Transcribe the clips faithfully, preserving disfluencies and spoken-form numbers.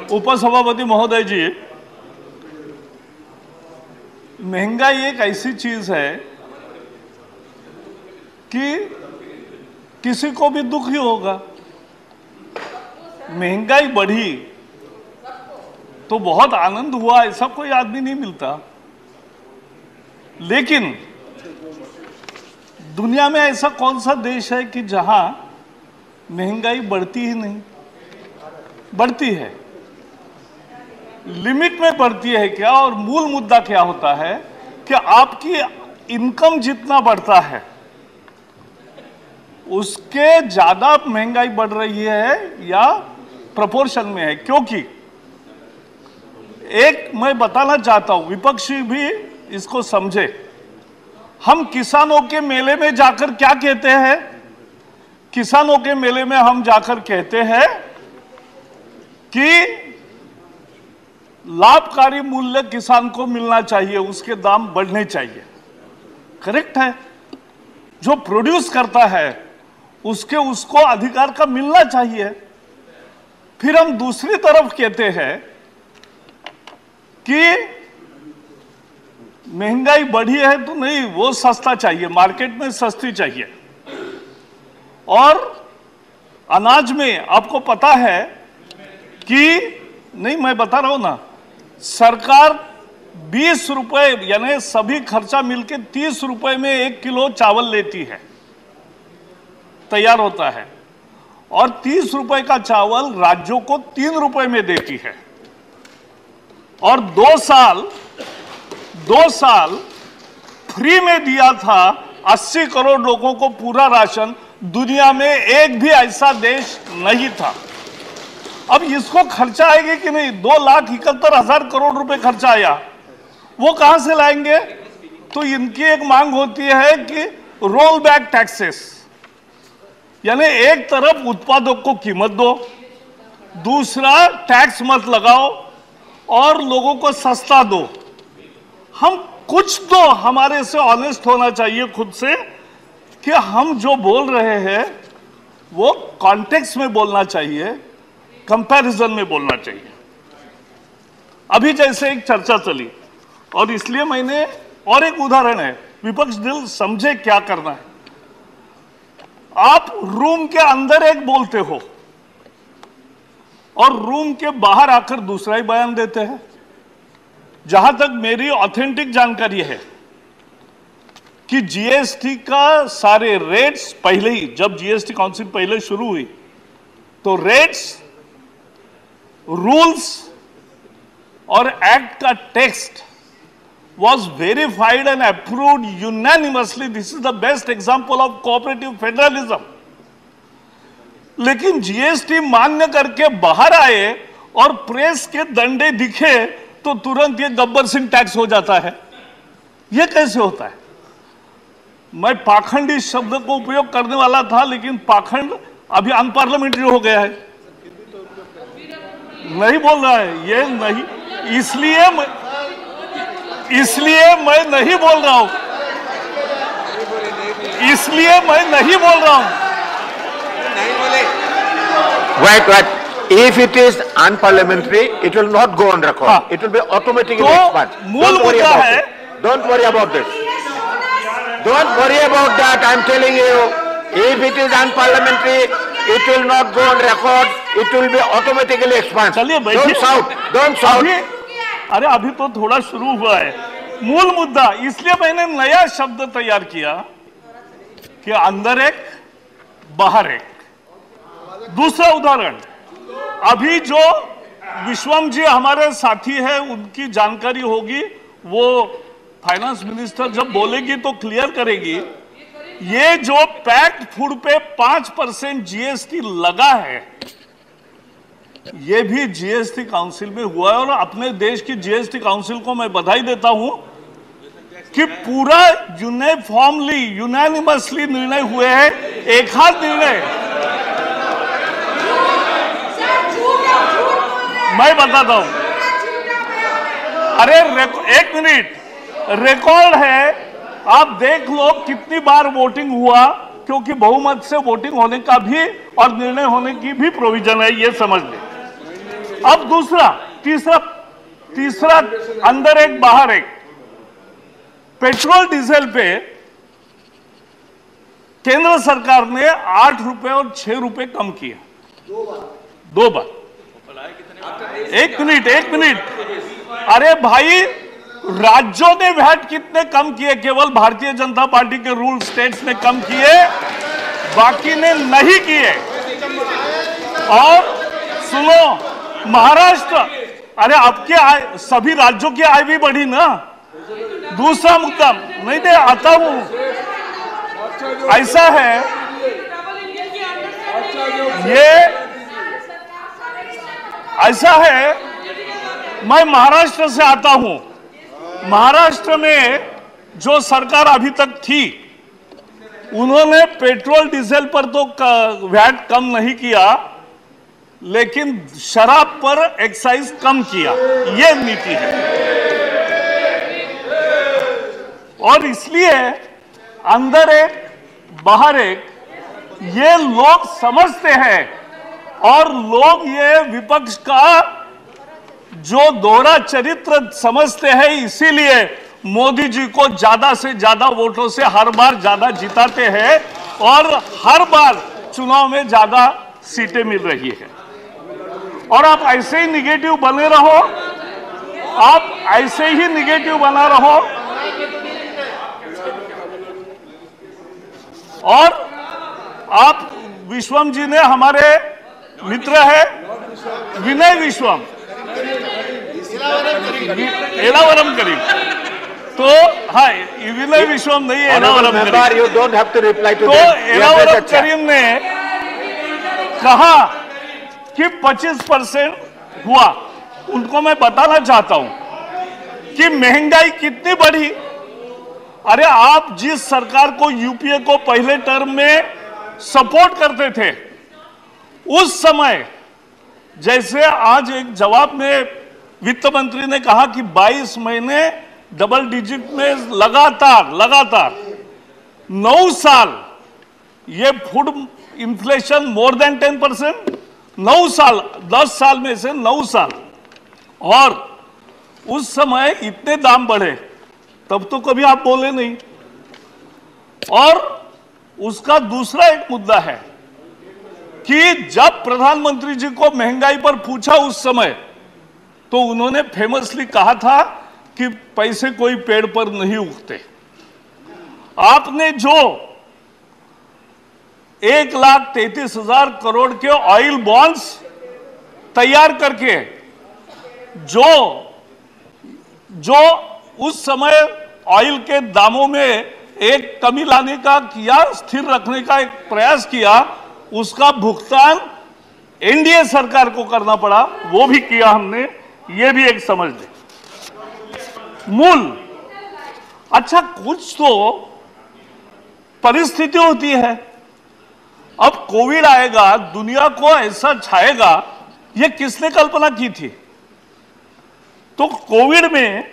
उपसभापति महोदय जी, महंगाई एक ऐसी चीज है कि किसी को भी दुख ही होगा। महंगाई बढ़ी तो बहुत आनंद हुआ, ऐसा कोई आदमी नहीं मिलता। लेकिन दुनिया में ऐसा कौन सा देश है कि जहां महंगाई बढ़ती ही नहीं? बढ़ती है, लिमिट में बढ़ती है क्या? और मूल मुद्दा क्या होता है कि आपकी इनकम जितना बढ़ता है उसके ज्यादा महंगाई बढ़ रही है या प्रोपोर्शन में है? क्योंकि एक मैं बताना चाहता हूं, विपक्षी भी इसको समझे। हम किसानों के मेले में जाकर क्या कहते हैं? किसानों के मेले में हम जाकर कहते हैं कि लाभकारी मूल्य किसान को मिलना चाहिए, उसके दाम बढ़ने चाहिए। करेक्ट है, जो प्रोड्यूस करता है उसके उसको अधिकार का मिलना चाहिए। फिर हम दूसरी तरफ कहते हैं कि महंगाई बढ़ी है तो नहीं, वो सस्ता चाहिए, मार्केट में सस्ती चाहिए। और अनाज में आपको पता है कि नहीं, मैं बता रहा हूं ना, सरकार बीस रुपए यानी सभी खर्चा मिलके तीस रुपए में एक किलो चावल लेती है, तैयार होता है, और तीस रुपए का चावल राज्यों को तीन रुपए में देती है। और दो साल दो साल फ्री में दिया था अस्सी करोड़ लोगों को पूरा राशन। दुनिया में एक भी ऐसा देश नहीं था। अब इसको खर्चा आएगी कि नहीं? दो लाख इकहत्तर हजार करोड़ रुपए खर्चा आया, वो कहां से लाएंगे? तो इनकी एक मांग होती है कि रोल बैक टैक्सेस, यानी एक तरफ उत्पादक को कीमत दो, दूसरा टैक्स मत लगाओ और लोगों को सस्ता दो। हम कुछ तो हमारे से ऑनेस्ट होना चाहिए खुद से कि हम जो बोल रहे हैं वो कॉन्टेक्स्ट में बोलना चाहिए, कंपैरिजन में बोलना चाहिए। अभी जैसे एक चर्चा चली, और इसलिए मैंने, और एक उदाहरण है, विपक्ष दिल समझे क्या करना है। आप रूम के अंदर एक बोलते हो और रूम के बाहर आकर दूसरा ही बयान देते हैं। जहां तक मेरी ऑथेंटिक जानकारी है कि जीएसटी का सारे रेट्स पहले ही, जब जीएसटी काउंसिल पहले शुरू हुई तो रेट्स, रूल्स और एक्ट का text was verified and approved unanimously. This is the best example of cooperative federalism. लेकिन जीएसटी मान्य करके बाहर आए और प्रेस के डंडे दिखे तो तुरंत ये गब्बर सिंह टैक्स हो जाता है। ये कैसे होता है? मैं पाखंडी शब्द को उपयोग करने वाला था, लेकिन पाखंड अभी अनपार्लियामेंट्री हो गया है, नहीं बोल रहा है ये नहीं, इसलिए मैं इसलिए मैं नहीं बोल रहा हूं इसलिए मैं नहीं बोल रहा हूं Wait, wait. If it is unparliamentary, it will not go on record. हाँ. It will be automatically तो expunged. मूल मुद्दा है, don't worry about this. Don't worry about that. I'm telling you, if it is unparliamentary, it will not go on record. It will be automatically expunged. चलिए बैठिए, don't shout. Don't shout. अभी, अरे अभी तो थोड़ा शुरू हुआ है। मूल मुद्दा, इसलिए मैंने नया शब्द तैयार किया कि अंदर एक बाहर एक। दूसरा उदाहरण, अभी जो विश्वम जी हमारे साथी है, उनकी जानकारी होगी, वो फाइनेंस मिनिस्टर जब बोलेगी तो क्लियर करेगी। ये जो पैक्ड फूड पे पांच परसेंट जीएसटी लगा है, ये भी जीएसटी काउंसिल में हुआ है। और अपने देश की जीएसटी काउंसिल को मैं बधाई देता हूं कि पूरा यूनिफॉर्मली, यूनानिमसली निर्णय हुए हैं। एक हाथ निर्णय, मैं बताता हूं, अरे एक मिनट, रिकॉर्ड है, आप देख लो कितनी बार वोटिंग हुआ, क्योंकि बहुमत से वोटिंग होने का भी और निर्णय होने की भी प्रोविजन है, ये समझ लें। अब दूसरा, तीसरा तीसरा अंदर एक बाहर एक, पेट्रोल डीजल पे केंद्र सरकार ने आठ रुपए और छह रुपए कम किया, दो बार। एक मिनट एक मिनट अरे भाई, राज्यों ने वैट कितने कम किए? केवल भारतीय जनता पार्टी के रूल स्टेट्स ने कम किए, बाकी ने नहीं किए। और सुनो, महाराष्ट्र, अरे आपके आय, सभी राज्यों की आय भी बढ़ी ना। दूसरा मुद्दा, नहीं नहीं आता हूं, ऐसा है ये, ऐसा है, मैं महाराष्ट्र से आता हूं। महाराष्ट्र में जो सरकार अभी तक थी, उन्होंने पेट्रोल डीजल पर तो वैट कम नहीं किया, लेकिन शराब पर एक्साइज कम किया। यह नीति है। और इसलिए अंदर एक बाहर एक, ये लोग समझते हैं, और लोग ये विपक्ष का जो दोहरा चरित्र समझते हैं, इसीलिए मोदी जी को ज्यादा से ज्यादा वोटों से हर बार ज्यादा जिताते हैं और हर बार चुनाव में ज्यादा सीटें मिल रही है। और आप ऐसे ही निगेटिव बने रहो, आप ऐसे ही निगेटिव बना रहो। और आप, विश्वम जी ने, हमारे मित्र है विनय विश्वम, एलावरम करीम, तो हाँ, विनय विश्वम नहीं, एलावरम करीम। You don't have to reply to तो एलावरम करीम ने कहा कि पच्चीस परसेंट हुआ। उनको मैं बताना चाहता हूं कि महंगाई कितनी बढ़ी। अरे आप जिस सरकार को, यूपीए को पहले टर्म में सपोर्ट करते थे, उस समय, जैसे आज एक जवाब में वित्त मंत्री ने कहा कि बाईस महीने डबल डिजिट में लगातार लगातार नौ साल ये food inflation more than ten percent, नौ साल, दस साल में से नौ साल, और उस समय इतने दाम बढ़े, तब तो कभी आप बोले नहीं। और उसका दूसरा एक मुद्दा है कि जब प्रधानमंत्री जी को महंगाई पर पूछा उस समय, तो उन्होंने फेमसली कहा था कि पैसे कोई पेड़ पर नहीं उगते। आपने जो एक लाख तैतीस हजार करोड़ के ऑयल बॉन्ड्स तैयार करके जो जो उस समय ऑयल के दामों में एक कमी लाने का किया, स्थिर रखने का एक प्रयास किया, उसका भुगतान एनडीए सरकार को करना पड़ा, वो भी किया हमने। ये भी एक समझ ले। मूल, अच्छा, कुछ तो परिस्थिति होती है। अब कोविड आएगा, दुनिया को ऐसा छाएगा, ये किसने कल्पना की थी? तो कोविड में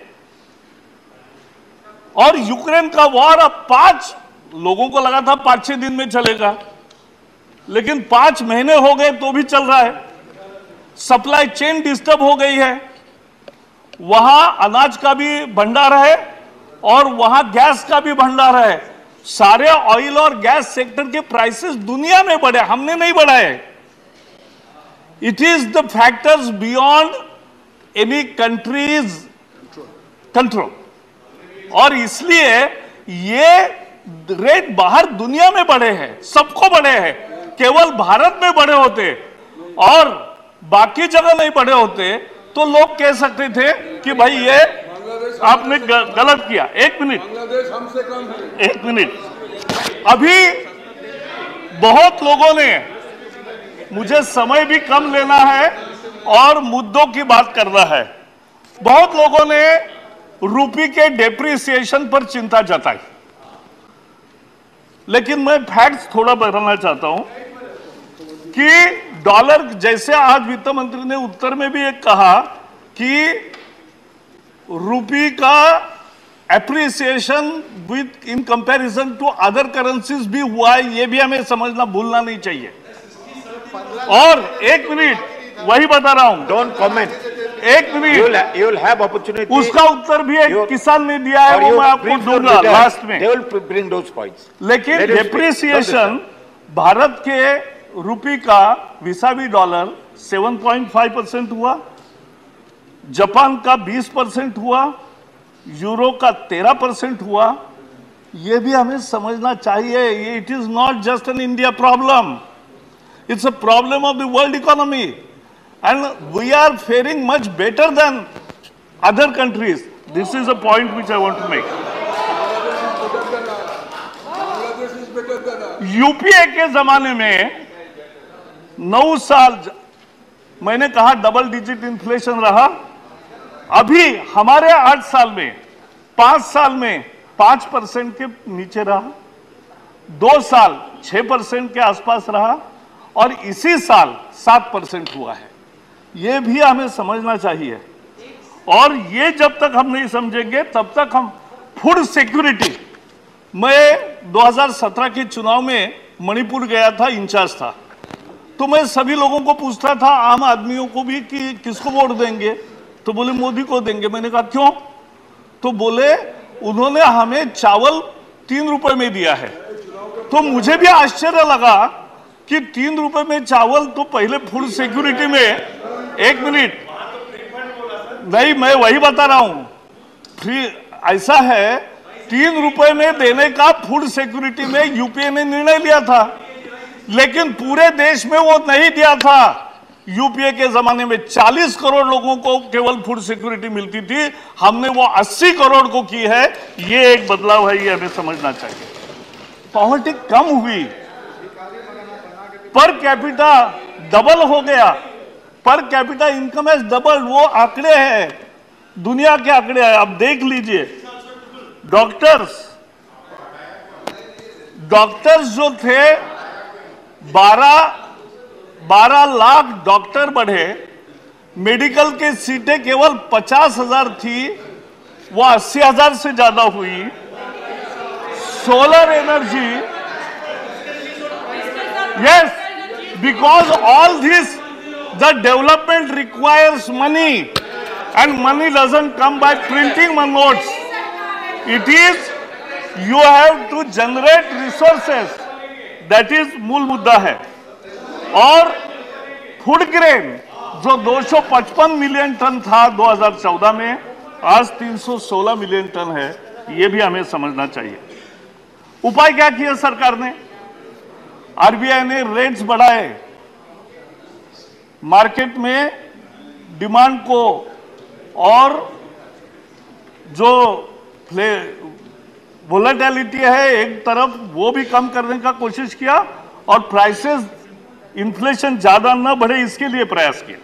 और यूक्रेन का वॉर, अब पांच लोगों को लगा था पांच छह दिन में चलेगा, लेकिन पांच महीने हो गए तो भी चल रहा है। सप्लाई चेन डिस्टर्ब हो गई है, वहां अनाज का भी भंडार है और वहां गैस का भी भंडार है। सारे ऑयल और गैस सेक्टर के प्राइसेस दुनिया में बढ़े, हमने नहीं बढ़ाए। It is the factors beyond any country's control, और इसलिए ये रेट बाहर दुनिया में बढ़े हैं, सबको बढ़े हैं। केवल भारत में बढ़े होते और बाकी जगह नहीं बढ़े होते तो लोग कह सकते थे कि भाई ये आपने गलत किया। एक मिनट, एक मिनट, अभी बहुत लोगों ने, मुझे समय भी कम लेना है और मुद्दों की बात करना है, बहुत लोगों ने रुपये के डेप्रिसिएशन पर चिंता जताई, लेकिन मैं फैक्ट्स थोड़ा बताना चाहता हूं कि डॉलर, जैसे आज वित्त मंत्री ने उत्तर में भी एक कहा कि रुपये का appreciation within comparison to other currencies भी हुआ है, ये भी हमें समझना भूलना नहीं चाहिए। और एक मिनट, वही बता रहा हूं। Don't comment. एक minute, You'll you'll have opportunity. उसका उत्तर भी एक You- किसान ने दिया है, or वो you मैं आपको brief your दूंगा leaders. लास्ट में। They will bring those points. लेकिन Let him speak. Depreciation Bharat के रुपये का विसावी डॉलर सात पॉइंट पाँच परसेंट हुआ, जापान का बीस परसेंट हुआ, यूरो का तेरह परसेंट हुआ। ये भी हमें समझना चाहिए, ये it is not just an India problem, it's a problem of the world economy and we are faring much better than other countries. This is a point which I want to make. UPA के जमाने में नौ साल मैंने कहा double digit inflation रहा, अभी हमारे आठ साल में पांच साल में पांच परसेंट के नीचे रहा, दो साल छह परसेंट के आसपास रहा और इसी साल सात परसेंट हुआ है। यह भी हमें समझना चाहिए और ये जब तक हम नहीं समझेंगे तब तक हम फूड सिक्योरिटी। मैं दो हज़ार सत्रह के चुनाव में मणिपुर गया था, इंचार्ज था, तो मैं सभी लोगों को पूछता था, आम आदमियों को भी, कि किसको वोट देंगे, तो बोले मोदी को देंगे। मैंने कहा क्यों, तो बोले उन्होंने हमें चावल तीन रुपए में दिया है। तो मुझे भी आश्चर्य लगा कि तीन रुपए में चावल, तो पहले फूड सिक्योरिटी में, एक मिनट नहीं मैं वही बता रहा हूं, फ्री ऐसा है, तीन रुपए में देने का फूड सिक्योरिटी में यूपीए ने निर्णय लिया था, लेकिन पूरे देश में वो नहीं दिया था। यूपीए के जमाने में चालीस करोड़ लोगों को केवल फूड सिक्योरिटी मिलती थी, हमने वो अस्सी करोड़ को की है। ये एक बदलाव है, ये हमें समझना चाहिए। पॉवर्टी कम हुई, पर कैपिटा डबल हो गया, per capita income as double, वो आंकड़े हैं, दुनिया के आंकड़े हैं, आप देख लीजिए। डॉक्टर्स डॉक्टर्स जो थे बारह बारह लाख डॉक्टर बढ़े, मेडिकल के सीटें केवल पचास हजार थी, वो अस्सी हजार से ज्यादा हुई। Solar energy, yes, because all this the development requires money and money doesn't come by printing notes, it is you have to generate resources, that is मूल मुद्दा है। और फूड ग्रेन जो दो सौ पचपन मिलियन टन था दो हज़ार चौदह में, आज तीन सौ सोलह मिलियन टन है, यह भी हमें समझना चाहिए। उपाय क्या किया सरकार ने, आरबीआई ने रेट्स बढ़ाए, मार्केट में डिमांड को और जो वोलेटिलिटी है एक तरफ, वो भी कम करने का कोशिश किया और प्राइसेस, इन्फ्लेशन ज्यादा न बढ़े इसके लिए प्रयास किया।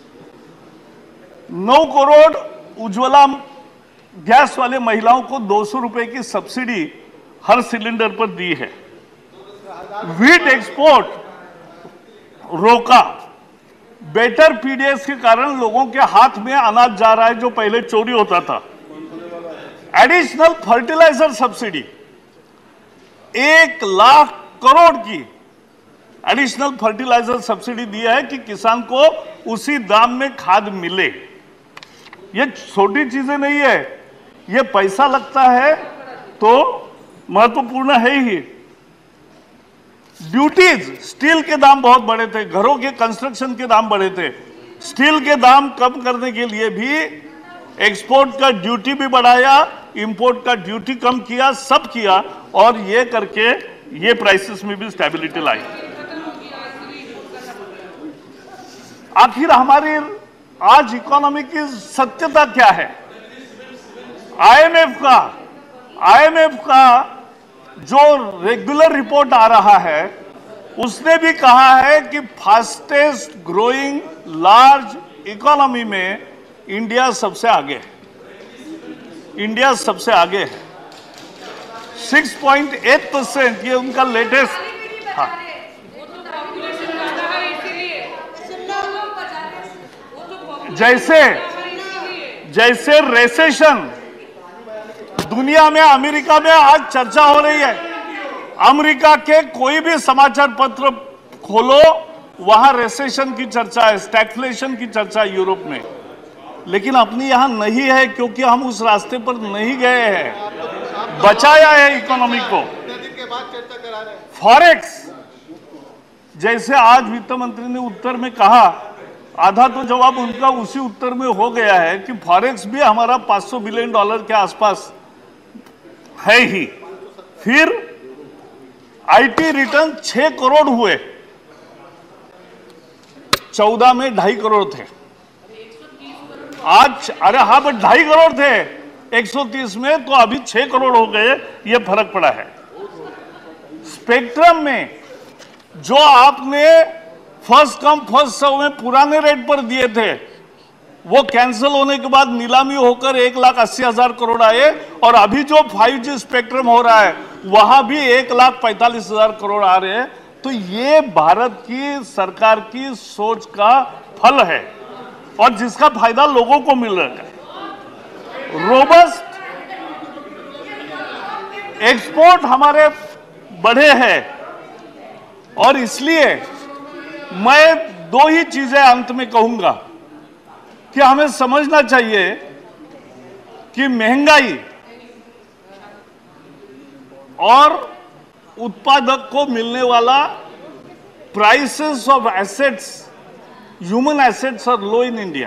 नौ करोड़ उज्ज्वला गैस वाले महिलाओं को दो सौ रुपए की सब्सिडी हर सिलेंडर पर दी है। व्हीट एक्सपोर्ट रोका, बेटर पीडीएस के कारण लोगों के हाथ में अनाज जा रहा है जो पहले चोरी होता था। एडिशनल फर्टिलाइजर सब्सिडी एक लाख करोड़ की एडिशनल फर्टिलाइजर सब्सिडी दिया है कि किसान को उसी दाम में खाद मिले। ये छोटी चीजें नहीं है, ये पैसा लगता है तो महत्वपूर्ण है ही। ड्यूटीज, स्टील के दाम बहुत बढ़े थे, घरों के कंस्ट्रक्शन के दाम बढ़े थे, स्टील के दाम कम करने के लिए भी एक्सपोर्ट का ड्यूटी भी बढ़ाया, इंपोर्ट का ड्यूटी कम किया, सब किया और ये करके ये प्राइसेस में भी स्टेबिलिटी लाई। आखिर हमारी आज इकोनॉमी की सत्यता क्या है? आईएमएफ का आईएमएफ का जो रेगुलर रिपोर्ट आ रहा है उसने भी कहा है कि फास्टेस्ट ग्रोइंग लार्ज इकोनॉमी में इंडिया सबसे आगे है। इंडिया सबसे आगे है, छह पॉइंट आठ परसेंट, ये उनका लेटेस्ट। हाँ, जैसे जैसे रेसेशन दुनिया में, अमेरिका में आज चर्चा हो रही है, अमेरिका के कोई भी समाचार पत्र खोलो वहां रिसेशन की चर्चा है, स्टैगफ्लेशन की चर्चा है यूरोप में, लेकिन अपनी यहां नहीं है क्योंकि हम उस रास्ते पर नहीं गए हैं, बचाया है इकोनॉमी को। फॉरेक्स, जैसे आज वित्त मंत्री ने उत्तर में कहा, आधा तो जवाब उनका उसी उत्तर में हो गया है कि फॉरेक्स भी हमारा पाँच सौ बिलियन डॉलर के आसपास है ही। फिर आईटी रिटर्न छह करोड़ हुए, चौदह में ढाई करोड़ थे। आज अरे हाँ बट ढाई करोड़ थे एक सौ तीस में, तो अभी छह करोड़ हो गए, ये फर्क पड़ा है। स्पेक्ट्रम में जो आपने फर्स्ट कम फर्स्ट सर्व में पुराने रेट पर दिए थे, वो कैंसिल होने के बाद नीलामी होकर एक लाख अस्सी हजार करोड़ आए, और अभी जो फाइव जी स्पेक्ट्रम हो रहा है वहां भी एक लाख पैंतालीस हजार करोड़ आ रहे हैं। तो ये भारत की सरकार की सोच का फल है और जिसका फायदा लोगों को मिल रहा है। रोबस्ट एक्सपोर्ट हमारे बढ़े हैं, और इसलिए मैं दो ही चीजें अंत में कहूंगा कि हमें समझना चाहिए कि महंगाई और उत्पादक को मिलने वाला prices of assets, human assets are low in India.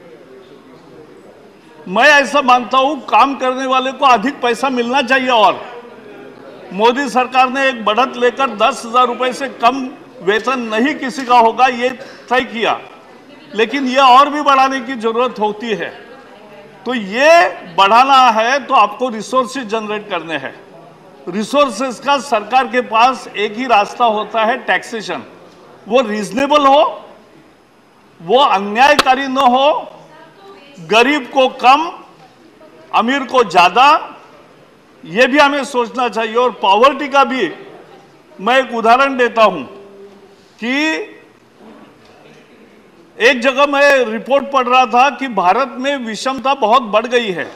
मैं ऐसा मानता हूं काम करने वाले को अधिक पैसा मिलना चाहिए, और मोदी सरकार ने एक बढ़त लेकर दस हजार रुपए से कम वेतन नहीं किसी का होगा ये तय किया, लेकिन ये और भी बढ़ाने की जरूरत होती है। तो ये बढ़ाना है तो आपको रिसोर्सेज जनरेट करने हैं। रिसोर्सेज का सरकार के पास एक ही रास्ता होता है, टैक्सेशन। वो रीजनेबल हो, वो अन्यायकारी न हो, गरीब को कम अमीर को ज्यादा, ये भी हमें सोचना चाहिए। और पॉवर्टी का भी मैं एक उदाहरण देता हूं कि एक जगह मैं रिपोर्ट पढ़ रहा था कि भारत में विषमता बहुत बढ़ गई है।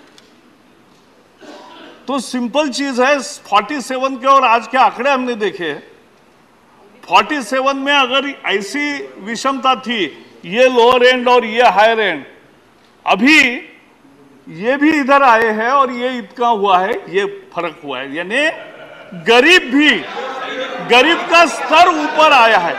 तो सिंपल चीज है, सैंतालीस के और आज के आंकड़े हमने देखे, सैंतालीस में अगर ऐसी विषमता थी, ये लोअर एंड और ये हायर एंड, अभी ये भी इधर आए हैं और ये इतना हुआ है, ये फर्क हुआ है। यानी गरीब भी, गरीब का स्तर ऊपर आया है,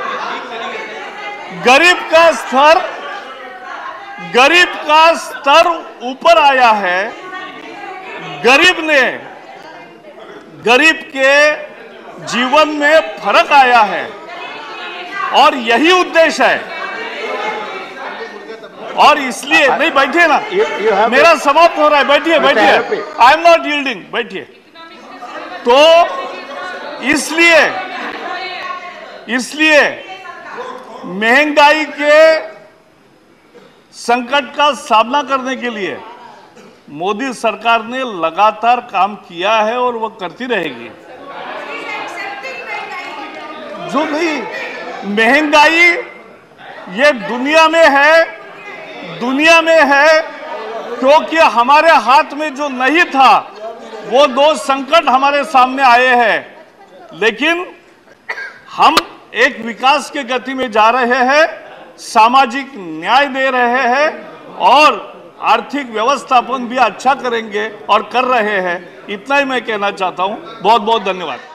गरीब का स्तर गरीब का स्तर ऊपर आया है। गरीब ने, गरीब के जीवन में फर्क आया है, और यही उद्देश्य है। और इसलिए नहीं, बैठिए ना, you, you मेरा समाप्त हो रहा है, बैठिए बैठिए, आई एम नॉट यील्डिंग, बैठिए। तो इसलिए इसलिए महंगाई के संकट का सामना करने के लिए मोदी सरकार ने लगातार काम किया है और वह करती रहेगी। जो नहीं, महंगाई ये दुनिया में है, दुनिया में है क्योंकि हमारे हाथ में जो नहीं था वो दो संकट हमारे सामने आए हैं, लेकिन हम एक विकास के गति में जा रहे हैं, सामाजिक न्याय दे रहे हैं और आर्थिक व्यवस्थापन भी अच्छा करेंगे और कर रहे हैं। इतना ही मैं कहना चाहता हूं। बहुत बहुत धन्यवाद।